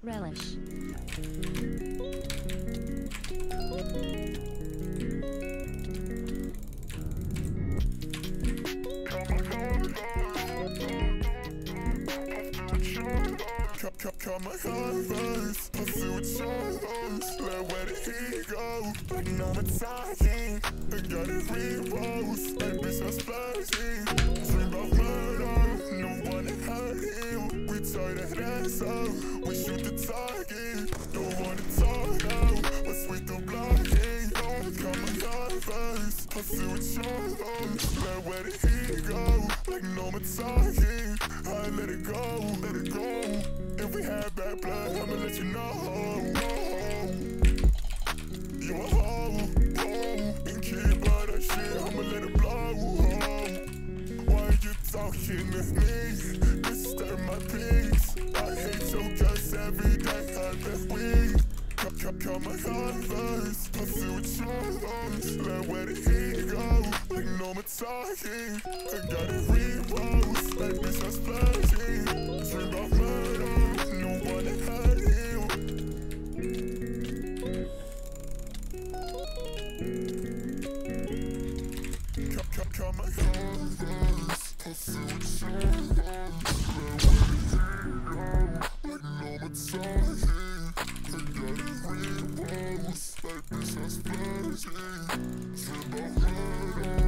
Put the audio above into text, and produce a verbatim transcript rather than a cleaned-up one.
relish. Cut my converse, I see what shows. Let where the heat go, like no one's talking. I got it repost, that bitch so splurging. Dream about murder, no one had hurt him. We tie that ass up, we shoot the target. Don't wanna talk now, but sweet the blocking. Cut my converse, I see what shows. Let where the heat go, like no one's talking. I let it go, let it go. If we had bad blood, I'ma let you know. You a hoe, hoe, and keep all that shit, I'ma let it blow. Why you talking to me? Disturb my peace. I hate your guts every day, I bet we. Cut, cut, cut my converse, I see what shows. Let where the heat go, like no more talking. I got it repost, that bitch I'm splurging. Dream about murder, no one had hurt him. Cut, cut, cut my converse, I see what shows. Let where the heat go, like no more talking. I got it repost, that bitch I'm splurging. Dream about murder.